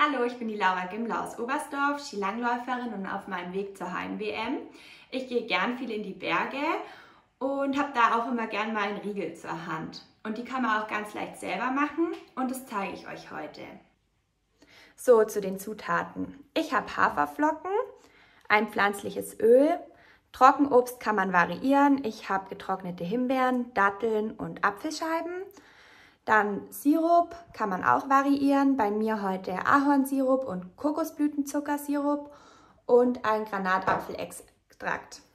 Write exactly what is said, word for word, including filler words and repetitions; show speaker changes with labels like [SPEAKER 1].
[SPEAKER 1] Hallo, ich bin die Laura Gimmler aus Oberstdorf, Skilangläuferin und auf meinem Weg zur Heim-W M. Ich gehe gern viel in die Berge und habe da auch immer gern mal einen Riegel zur Hand. Und die kann man auch ganz leicht selber machen und das zeige ich euch heute. So, zu den Zutaten. Ich habe Haferflocken, ein pflanzliches Öl, Trockenobst kann man variieren. Ich habe getrocknete Himbeeren, Datteln und Apfelscheiben. Dann Sirup kann man auch variieren. Bei mir heute Ahornsirup und Kokosblütenzuckersirup und ein Granatapfelextrakt.